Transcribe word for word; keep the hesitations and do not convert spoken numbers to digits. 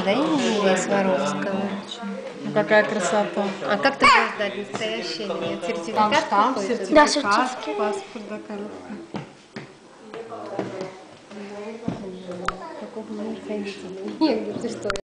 да, Емелия Сваровского? Ну, какая красота. А как ты будешь ждать, настоящий или нет? Сертификат Там штамп, какой-то? сертификат, Да, сертификат. паспорт, да, коробка. Какого мне ходить? Нет, ты что?